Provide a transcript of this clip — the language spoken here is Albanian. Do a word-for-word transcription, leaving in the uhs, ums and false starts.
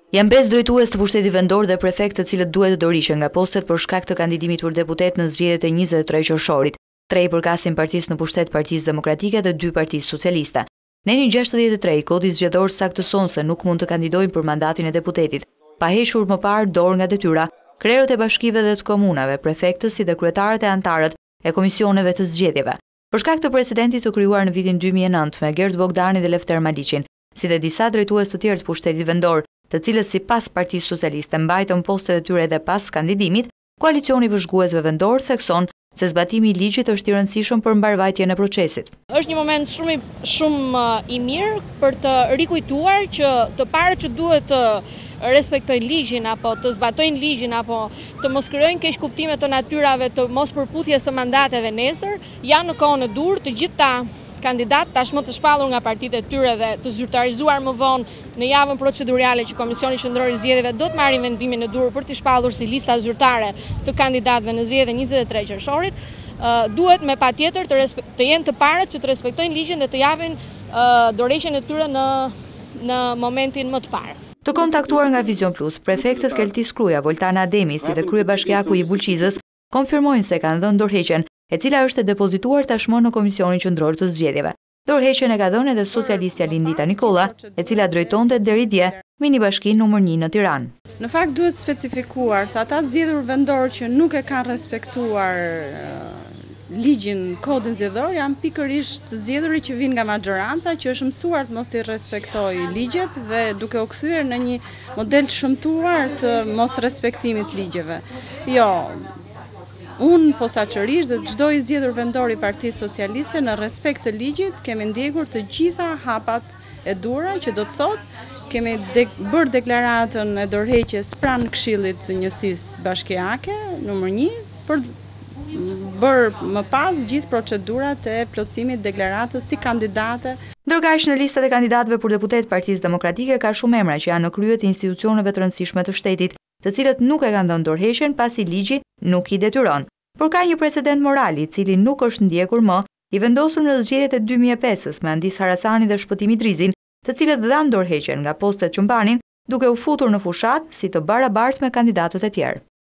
Janë pesë drejtues të pushtetit vendor dhe prefekt të cilët duhet të dorëhiqen nga postet për shkak të kandidimit për deputet në zgjedhjet e njëzet e tre qershorit. Tre i përkasin partisë në pushtet Partisë Demokratike dhe dy Partisë Socialiste. Në një gjashtëdhjetë e tre, kodi zgjedhor saktëson se nuk mund të kandidojnë për mandatin e deputetit, pa hequr më parë dorë nga detyra, krerët e bashkive dhe të komunave, prefektës si dhe kryetarët e antarët e komisioneve të zgjedhjeve. Për shkak të precedentit të krijuar në vitin dy mijë e nëntë me Gert Bogdani dhe Lefter Maliqin, si dhe disa drejtues të tjerë të pushtetit vendor, të cilët sipas Partisë Socialiste mbajtën postet e tyre edhe pas kandidimit, koalicioni i vëzhguesve vendor thekson se zbatimi i ligjit është i rëndësishëm për mbarvajtjen e procesit. Është një moment shumë i shumë i mirë për të rikujtuar që të parët që duhet të respektojnë ligjin apo të zbatojnë ligjin apo të mos krijojnë keq kuptime të natyrave të mos përputhjes së mandateve nesër, janë në kohën e dur të gjitha kandidat tashmë të shpallur nga partitë e tyre dhe të zyrtarizuar më vonë në javën procedurale që Komisioni Qendror i Zgjedhjeve do të marrë vendimin e dur për të shpallur si lista zyrtare të kandidatëve në zgjedhjet e njëzet e tre qershorit, duhet me patjetër të, të jenë të parët që të respektojnë ligjin dhe të japin dorëheqjen e tyre në në momentin më të parë. Të kontaktuar nga Vision Plus, prefektët Kelti Skruja, Voltana Ademi si dhe kryebashkiaku i Bulqizës konfirmojnë se kanë dhënë dorëheqjen, e cila është e depozituar tashmë në Komisionin Qendror të Zgjedhjeve. Dorëheqjen e ka dhënë edhe socialistja Lindita Nikolla, e cila drejtonte deri dje minibashkinë numër një në Tiranë. Në fakt duhet specifikuar se ata zgjedhur vendor që nuk e kanë respektuar ligjin, kodin zgjedhor, janë pikërisht zgjedhurit që vinë nga maxhoranca, që është mësuar të mos i respektojë ligjet dhe duke u kthyer në një model të shëmtuar të mos respektimit të ligjeve. Jo, unë posaçërisht dhe çdo i zgjedhur vendor i Partisë Socialiste në respekt të ligjit kemi ndjekur të gjitha hapat e dura, që do të thotë kemi de bërë deklaratën e dorëheqjes pranë Këshillit të Njësisë Bashkiake numër një për bërë më pas gjithë procedurat e plotësimit deklaratës si kandidate. Ndërkaq në listat e kandidatëve për deputet Partisë Demokratike ka shumë emra që janë në krye të institucioneve të rëndësishme të shtetit, të cilët nuk e kanë dhënë dorëheqjen pasi ligji nuk i detyron. Por ka një precedent moral i cili nuk është ndjekur më, i vendosur në zgjedhjet e dy mijë e pesës me Andis Harasani dhe Shpëtimi Drizin, të cilët dhanë dorëheqjen nga postet që mbanin, duke u futur në fushat si të barabartë me kandidatët e tjerë.